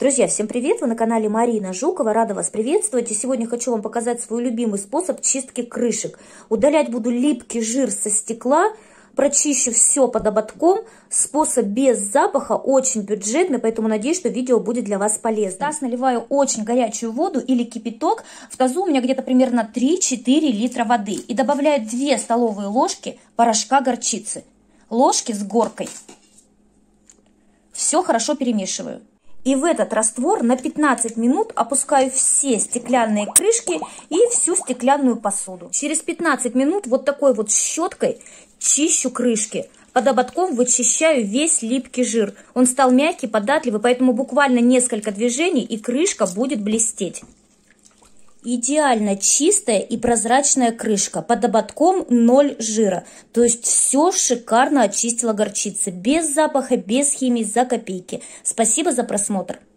Друзья, всем привет! Вы на канале Марина Жукова. Рада вас приветствовать. И сегодня хочу вам показать свой любимый способ чистки крышек. Удалять буду липкий жир со стекла. Прочищу все под ободком. Способ без запаха, очень бюджетный, поэтому надеюсь, что видео будет для вас полезно. В таз наливаю очень горячую воду или кипяток. В тазу у меня где-то примерно 3-4 литра воды. И добавляю 2 столовые ложки порошка горчицы. Ложки с горкой. Все хорошо перемешиваю. И в этот раствор на 15 минут опускаю все стеклянные крышки и всю стеклянную посуду. Через 15 минут вот такой вот щеткой чищу крышки. Под ободком вычищаю весь липкий жир. Он стал мягкий, податливый, поэтому буквально несколько движений и крышка будет блестеть. Идеально чистая и прозрачная крышка. Под ободком 0 жира. То есть все шикарно очистила горчица. Без запаха, без химии, за копейки. Спасибо за просмотр.